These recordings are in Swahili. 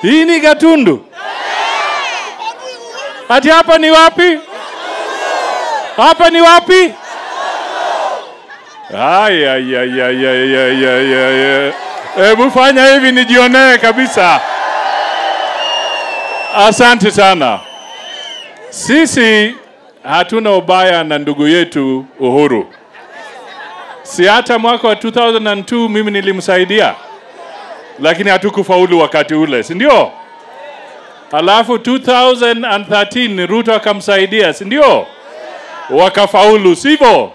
Hii ni Gatundu. Ati hapa ni wapi? Hapa ni wapi? Hebu fanya hivi nijionee kabisa. Asante sana. Sisi hatuna ubaya na ndugu yetu Uhuru. Si hata mwaka wa 2002 mimi nilimsaidia. Lakini hatukufaulu wakati ule, si ndio? Alafu 2013 Ruto akamsaidia, si ndio? Wakafaulu, sivyo?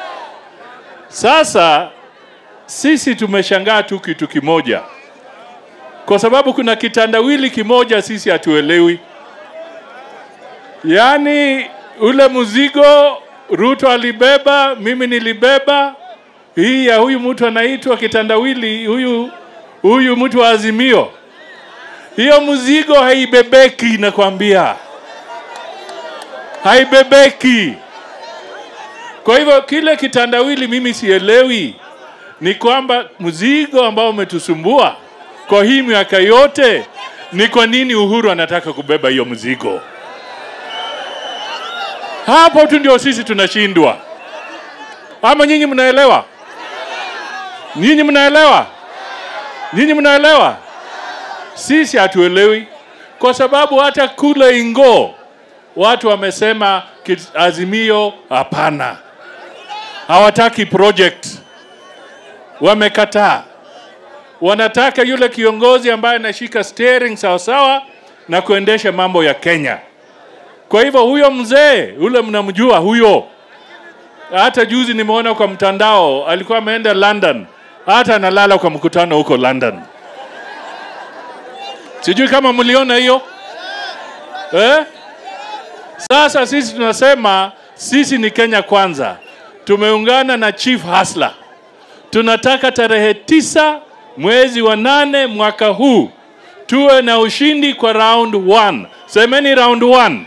Sasa sisi tumeshangaa tu kitu kimoja. Kwa sababu kuna kitandawili kimoja sisi hatuelewi. Yaani ule mzigo Ruto alibeba, mimi nilibeba. Hii ya huyu mtu anaitwa kitandawili, huyu mtu wa Azimio. Hiyo mzigo haibebeki, nakwambia. Haibebeki. Kwa hivyo kile kitandawili mimi sielewi ni kwamba mzigo ambao umetusumbua kwa hii miaka yote, ni kwa nini Uhuru anataka kubeba hiyo mzigo? Hapo tu ndio sisi tunashindwa. Ama nyinyi mnaelewa? Nyinyi mnaelewa? Nyinyi mnaelewa? Sisi hatuelewi, kwa sababu hata kule Ingo watu wamesema Azimio hapana. Hawataki project. Wamekataa. Wanataka yule kiongozi ambaye anashika steering sawa sawa na kuendesha mambo ya Kenya. Kwa hivyo huyo mzee, ule mnamjua huyo. Hata juzi nimeona kwa mtandao alikuwa ameenda London. Hata analala kwa mkutano huko London. Sijui kama mliona hiyo? Sasa sisi tunasema sisi ni Kenya kwanza. Tumeungana na Chief Hustler. Tunataka tarehe 9 mwezi wa 8 mwaka huu tuwe na ushindi kwa round 1. Semeni round 1.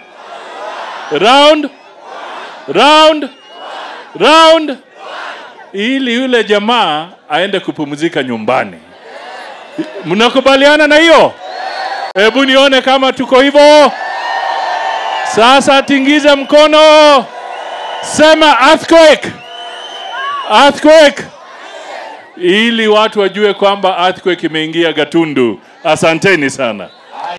Round ili yule jamaa aende kupumzika nyumbani. Mnakubaliana na hiyo? Hebu nione kama tuko hivyo. Sasa tingiza mkono. Sema earthquake. Earthquake. Ili watu wajue kwamba earthquake imeingia Gatundu. Asanteni sana.